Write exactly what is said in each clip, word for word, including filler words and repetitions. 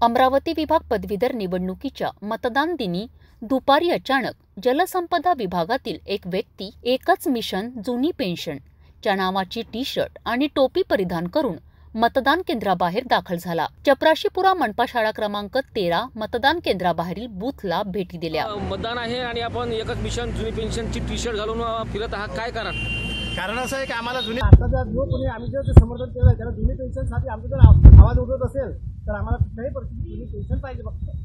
अमरावती विभाग पदवीधर निवडणुकीच्या मतदान दिनी दुपारी अचानक जलसंपदा विभागातील एक व्यक्ती एकच मिशन जुनी पेन्शन च्या नावाची टी शर्ट आणि टोपी परिधान करून मतदान केंद्राबाहेर दाखल झाला। चपराशीपुरा मनपा शाळा क्रमांक तेरा मतदान केंद्राबाहेरील बूथला भेटी दिल्या। मतदान आहे आणि आपण एकच मिशन जुनी पेन्शनची टी शर्ट घालून फिरत आहात, काय कारण? कारण असं आहे की आम्हाला जुनी आता जर जो कोणी आम्ही जर समर्थन केलं त्याला जुनी पेन्शनसाठी आमचं जर आवाज उठवत असेल तर आम्हाला कुठल्याही परिस्थितीत जुनी पेन्शन पाहिजे।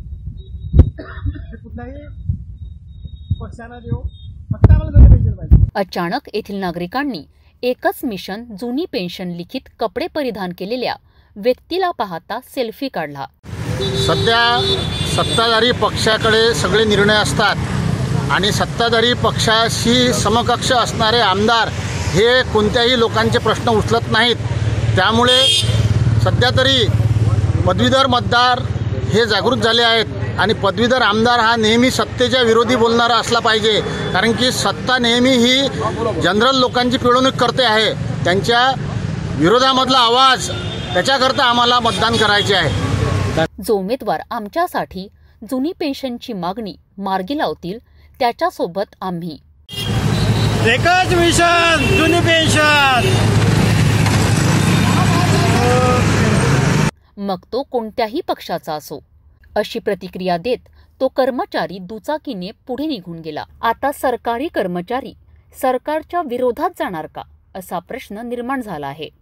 फक्त कुठल्याही पक्षांना देऊ, फक्त आम्हाला जुनी पेन्शन पाहिजे। अचानक येथील नागरिकांनी एकच मिशन जुनी पेन्शन लिखित कपडे परिधान केलेल्या व्यक्तीला पाहता सेल्फी काढला। सध्या सत्ताधारी पक्षाकडे सगळे निर्णय असतात आणि सत्ताधारी पक्षाशी समकक्ष असणारे आमदार हे कोणत्याही लोकांचे प्रश्न उचलत नाहीत। त्यामुळे सध्या तरी पदवीधर मतदार हे जागृत झाले आहेत आणि पदवीधर आमदार हा नेहमी सत्तेच्या विरोधी बोलणारा असला पाहिजे, कारण की सत्ता नेहमी ही जनरल लोकांची पिळवणूक करते आहे। त्यांच्या विरोधामधला आवाज त्याच्याकरता आम्हाला मतदान करायचे आहे। जो उमेदवार आमच्यासाठी जुनी पेन्शनची मागणी मार्गी लावतील त्याच्यासोबत आम्ही एकच मिशन जुनी पेन्शन, मग तो कोणत्याही पक्षाचा असो, अशी प्रतिक्रिया देत तो कर्मचारी दुचाकीने पुढे निघून गेला। आता सरकारी कर्मचारी सरकारच्या विरोधात जाणार का, असा प्रश्न निर्माण झाला आहे।